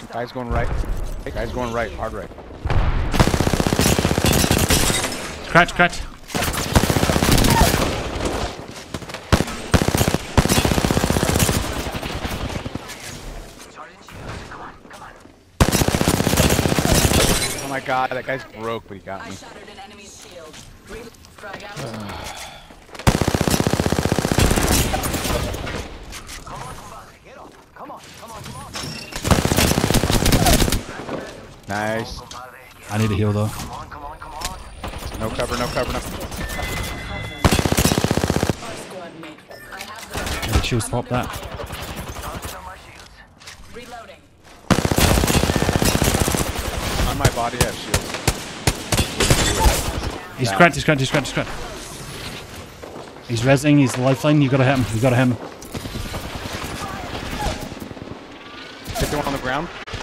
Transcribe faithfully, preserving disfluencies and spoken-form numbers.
Guy's going right. Guy's going right. Hard right. Cracked, cracked. Oh my god, that guy's broke, but he got me. Nice. I need a heal though. No cover, no cover, no. Yeah, shield swap that. On my body, I have shields. He's cracked, he's cracked, he's cracked, he's cracked. He's rezzing, he's lifeline, you gotta hit him, you gotta hit him. Hit the one on the ground.